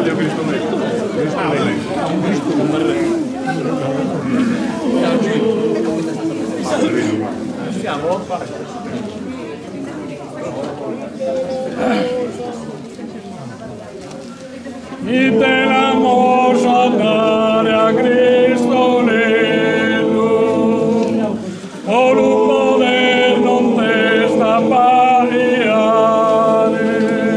Y te damos a dar a Cristo Aleluya, por un poder non te sta pariare,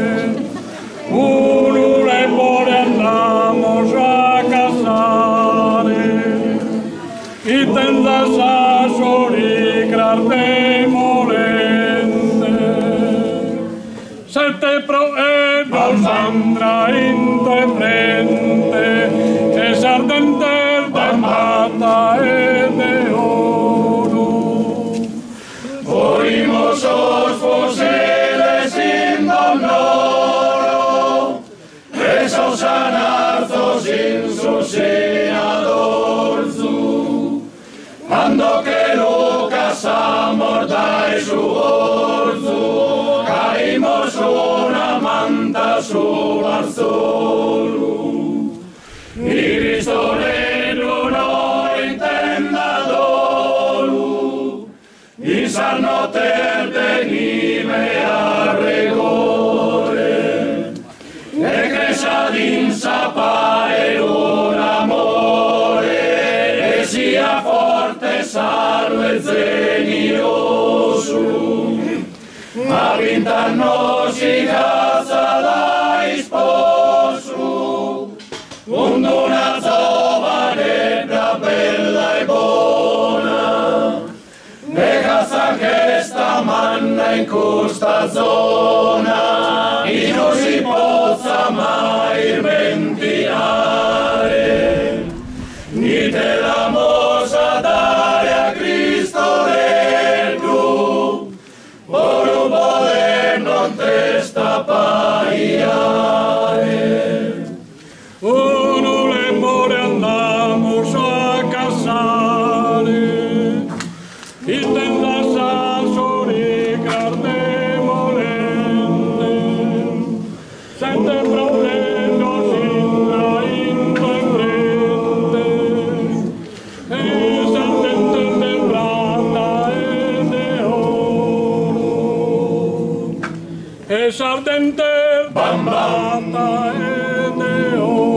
unule por andamos a casare, y tendas a soricrarte molente, se te proedo sandra in te frente, es ardente de plata e de oro. Oímos os fusiles in doloro, esos anarzos in su sinadorzu, quando che Lucas amordai su orzu, caímos una manta su barzolu, y Cristo no intenda dolu, y sanno te venime a regore, e crescia d'insapare un amore, e sia forte, sano e zenioso, ma vintanno si cazza dai sposu, una giovane bella e buona, ne cazza che sta manna in questa zona, e non si possa mai mentirare, ni te la mosa dare a Cristo Aleluya, por un poder non te sta pariare. Uno le more andamos a casare, y tendas a soricrarte molente, sente problemas in tu frente, es ardente de plata e de oro, es ardente bambata e de oro.